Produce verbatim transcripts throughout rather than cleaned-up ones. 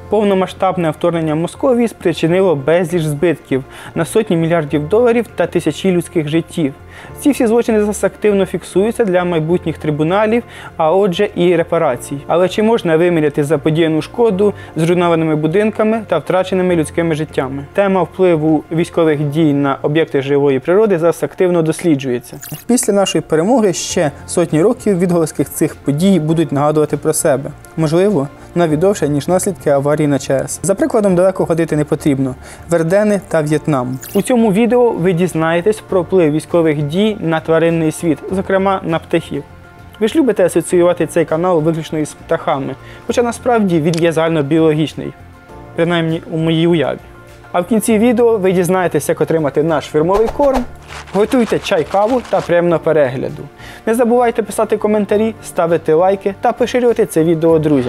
Повномасштабне вторгнення Московії спричинило безліч збитків на сотні мільярдів доларів та тисячі людських життів. Ці всі злочини зараз активно фіксуються для майбутніх трибуналів, а отже і репарацій. Але чи можна виміряти заподіяну шкоду зруйнованими будинками та втраченими людськими життями? Тема впливу військових дій на об'єкти живої природи зараз активно досліджується. Після нашої перемоги ще сотні років відголоски цих подій будуть нагадувати про себе. Можливо, навіть довше, ніж наслідки аварії на ЧАЕС. За прикладом далеко ходити не потрібно. Вердени та В'єтнам. У цьому відео ви дізнаєтесь про вплив військових дій на тваринний світ, зокрема на птахів. Ви ж любите асоціювати цей канал виключно із птахами, хоча насправді він є загальнобіологічний, принаймні у моїй уяві. А в кінці відео ви дізнаєтесь, як отримати наш фірмовий корм. Готуйте чай, каву та приємного перегляду. Не забувайте писати коментарі, ставити лайки та поширювати це відео друзям.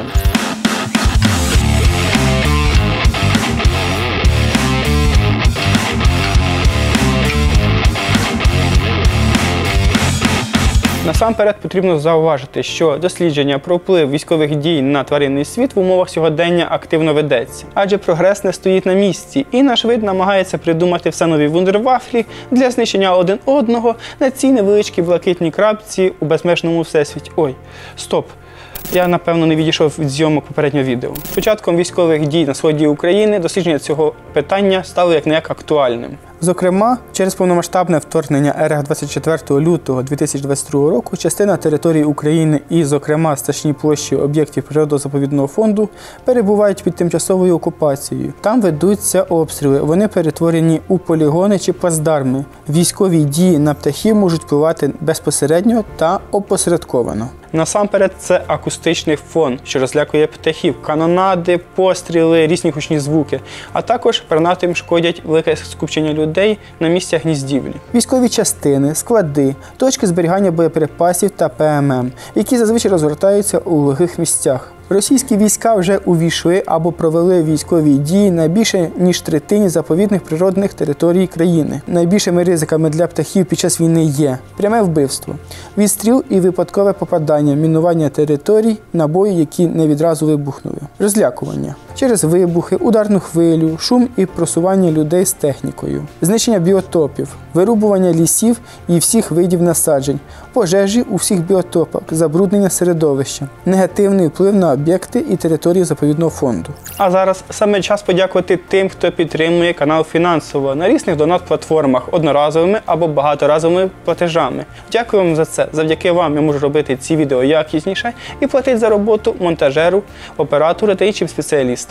Насамперед потрібно зауважити, що дослідження про вплив військових дій на тваринний світ в умовах сьогодення активно ведеться. Адже прогрес не стоїть на місці, і наш вид намагається придумати все нові вундервафлі для знищення один одного на цій невеличкій блакитній крапці у безмежному всесвіті. Ой, стоп! Я, напевно, не відійшов від зйомок попереднього відео. З початком військових дій на сході України дослідження цього питання стало як-не-як актуальним. Зокрема, через повномасштабне вторгнення ер еф двадцять четвертого лютого дві тисячі двадцять другого року частина території України і, зокрема, значні площі об'єктів природозаповідного фонду перебувають під тимчасовою окупацією. Там ведуться обстріли, вони перетворені у полігони чи плацдарми. Військові дії на птахів можуть впливати безпосередньо та опосередковано. Насамперед, це акустичний фон, що розлякує птахів, канонади, постріли, різні гучні звуки, а також пернатим шкодять велике скупчення людей на місцях гніздівлі. Військові частини, склади, точки зберігання боєприпасів та пе ем ем, які зазвичай розгортаються у глухих місцях. Російські війська вже увійшли або провели військові дії на більше ніж третині заповідних природних територій країни. Найбільшими ризиками для птахів під час війни є пряме вбивство, відстріл і випадкове попадання, мінування територій, набої, які не відразу вибухнули, розлякування через вибухи, ударну хвилю, шум і просування людей з технікою, знищення біотопів, вирубування лісів і всіх видів насаджень, пожежі у всіх біотопах, забруднення середовища, негативний вплив на об'єкти і території заповідного фонду. А зараз саме час подякувати тим, хто підтримує канал фінансово на різних донат-платформах одноразовими або багаторазовими платежами. Дякую вам за це. Завдяки вам я можу робити ці відео якісніше і платити за роботу монтажеру, оператору та іншим спеціалістам.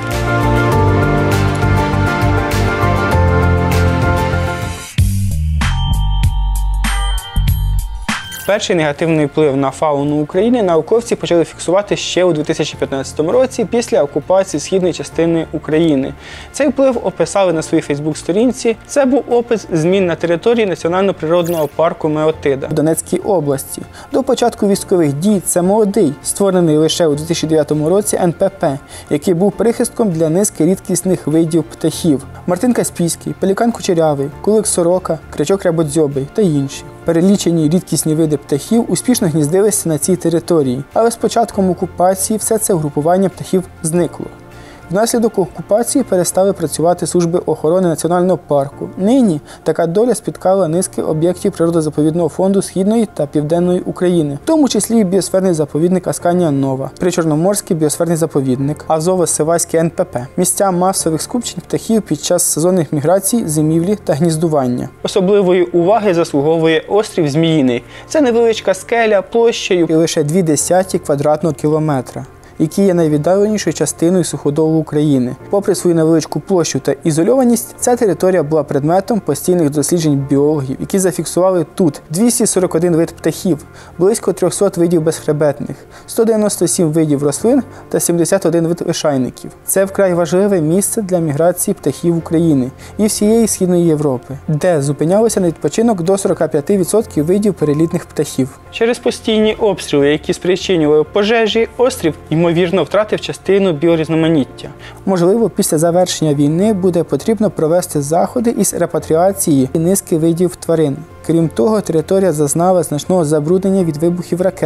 Перший негативний вплив на фауну України науковці почали фіксувати ще у дві тисячі п'ятнадцятому році після окупації східної частини України. Цей вплив описали на своїй фейсбук-сторінці. Це був опис змін на території Національного природного парку Меотида в Донецькій області. До початку військових дій це молодий, створений лише у дві тисячі дев'ятому році ен пе пе, який був прихистком для низки рідкісних видів птахів – мартин каспійський, пелікан кучерявий, кулик сорока, крячок рябодзьобий та інші. Перелічені рідкісні види птахів успішно гніздилися на цій території, але з початком окупації все це угрупування птахів зникло. Внаслідок окупації перестали працювати служби охорони національного парку. Нині така доля спіткала низки об'єктів природозаповідного фонду Східної та Південної України, в тому числі і біосферний заповідник Асканія-Нова, Причорноморський біосферний заповідник, Азово-Сиваський ен пе пе, місця масових скупчень птахів під час сезонних міграцій, зимівлі та гніздування. Особливої уваги заслуговує острів Зміїний. Це невеличка скеля площею лише дві десяті квадратного кілометра, які є найвіддаленішою частиною суходолу України. Попри свою невеличку площу та ізольованість, ця територія була предметом постійних досліджень біологів, які зафіксували тут двісті сорок один вид птахів, близько трьохсот видів безхребетних, сто дев'яносто сім видів рослин та сімдесят один вид лишайників. Це вкрай важливе місце для міграції птахів України і всієї Східної Європи, де зупинялося на відпочинок до сорока п'яти відсотків видів перелітних птахів. Через постійні обстріли, які спричинювали пожежі, острів, ймовірно, Ймовірно, втратив частину біорізноманіття. Можливо, після завершення війни буде потрібно провести заходи із репатріації низки видів тварин. Крім того, територія зазнала значного забруднення від вибухів ракет,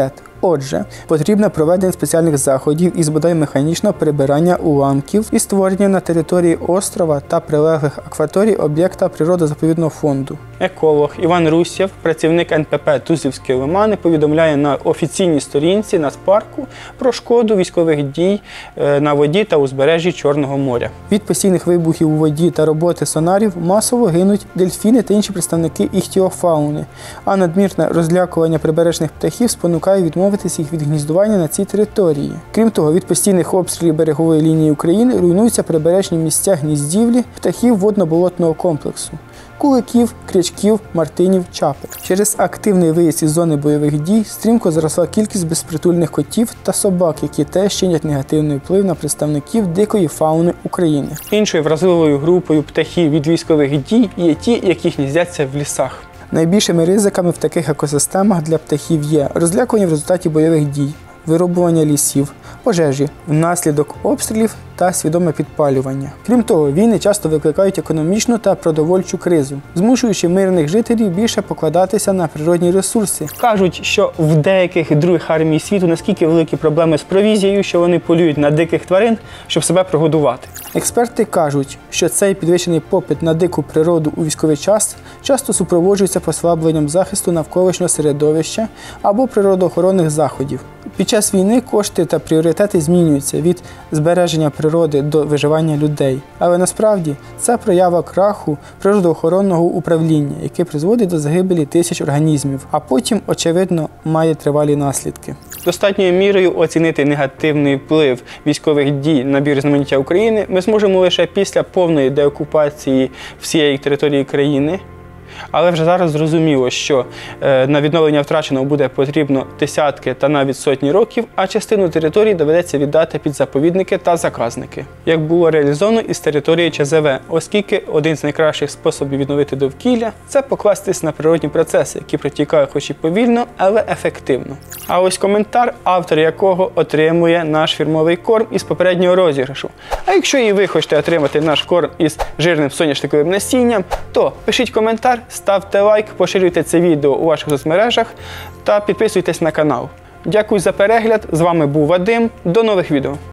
Отже, потрібне проведення спеціальних заходів із бодай механічного прибирання уламків і створення на території острова та прилеглих акваторій об'єкта природозаповідного фонду. Еколог Іван Русєв, працівник ен пе пе «Тузлівські лимани», повідомляє на офіційній сторінці Нацпарку про шкоду військових дій на воді та узбережжі Чорного моря. Від постійних вибухів у воді та роботи сонарів масово гинуть дельфіни та інші представники іхтіофауни, а надмірне розлякування прибережних птахів спонукає відмовитися їх від гніздування на цій території. Крім того, від постійних обстрілів берегової лінії України руйнуються прибережні місця гніздівлі птахів водно-болотного комплексу – куликів, крячків, мартинів, чапик. Через активний виїзд із зони бойових дій стрімко зросла кількість безпритульних котів та собак, які теж чинять негативний вплив на представників дикої фауни України. Іншою вразливою групою птахів від військових дій є ті, які гніздяться в лісах. Найбільшими ризиками в таких екосистемах для птахів є розлякування в результаті бойових дій, вирубування лісів, пожежі внаслідок обстрілів та свідоме підпалювання. Крім того, війни часто викликають економічну та продовольчу кризу, змушуючи мирних жителів більше покладатися на природні ресурси. Кажуть, що в деяких других армій світу наскільки великі проблеми з провізією, що вони полюють на диких тварин, щоб себе прогодувати. Експерти кажуть, що цей підвищений попит на дику природу у військовий час часто супроводжується послабленням захисту навколишнього середовища або природоохоронних заходів. Під час війни кошти та пріоритети змінюються від збереження природи до виживання людей. Але насправді це проява краху природоохоронного управління, яке призводить до загибелі тисяч організмів, а потім, очевидно, має тривалі наслідки. Достатньою мірою оцінити негативний вплив військових дій на біорізноманіття України ми зможемо лише після повної деокупації всієї території країни. Але вже зараз зрозуміло, що на відновлення втраченого буде потрібно десятки та навіть сотні років, а частину території доведеться віддати під заповідники та заказники, як було реалізовано із території че зет ве, оскільки один з найкращих способів відновити довкілля – це покластись на природні процеси, які протікають хоч і повільно, але ефективно. А ось коментар, автор якого отримує наш фірмовий корм із попереднього розіграшу. А якщо і ви хочете отримати наш корм із жирним соняшниковим насінням, то пишіть коментар, ставте лайк, поширюйте це відео у ваших соцмережах та підписуйтесь на канал. Дякую за перегляд, з вами був Вадим, до нових відео.